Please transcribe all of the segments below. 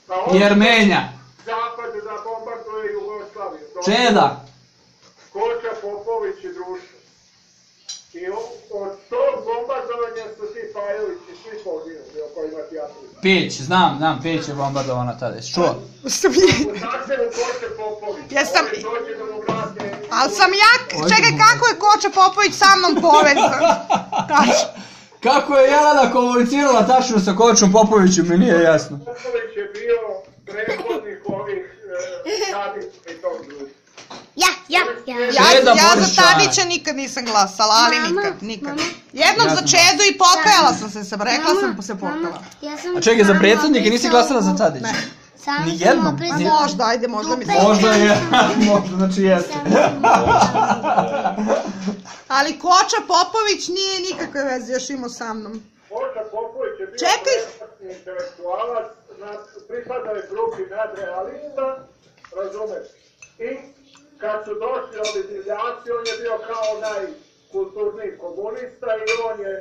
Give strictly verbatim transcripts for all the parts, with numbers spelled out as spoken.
Jermenja. Zapad da bombarduje Jugoslaviju. Čeda. Koča Popović i društvo. I od tog bombardovanja su ti Pajovići svi poginuli o kojima ti ja pričam. Peć, znam, znam, Peć je bombardovana tada, jesi čuo? U Zagreu Koča Popović. Jesam... Ovi socijaldemokrate... Ali sam ja... Čekaj, kako je Koča Popović sa mnom povezan? Kaži. Kako je Jelena komunicirala tačno sa Kočom Popovićem, mi nije jasno. Popović je bio prethodnik ovih Tadića i tog društva. Ja, ja, ja. Ja, ja za Tadića nikad nisam glasala, ali nikad, nikad. Jednom za Čedu i pokajala sam se, sam rekla sam se pokajala. A čekaj, za predsjednike nisi glasala za Tadića? Nijednom? Možda, ajde, možda mi se... Možda je, možda, znači jeste. Ali Koča Popović nije nikakve veze još imao sa mnom. Koča Popović je bio Čekaj. intelektualac, pripadao je grupi nadrealista, razumeš? I kad su došli ovi divljaci, on je bio kao najkulturniji komunista i on je...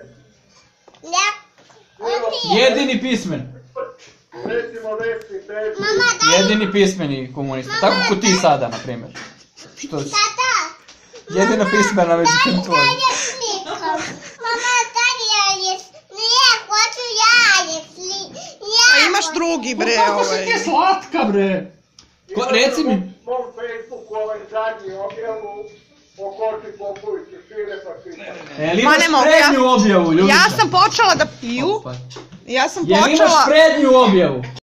Jedini pismen. Recimo Vesni Pešić. Jedini pismeni komunista, tako ko ti sada, na primjer. Što si? Jedina pismena među tim tvojim. Mama, daj ja nije, hoću ja je A imaš drugi, bre, Kako si ovaj. ti slatka, bre? Reci mi. Mom Facebooku ovaj zadnji objavu o Koči Popoviću, šire pa šire. Jel imaš prednju objavu, ljubica? Ja sam počela da piju. Ja sam Jel imaš počela... prednju objavu?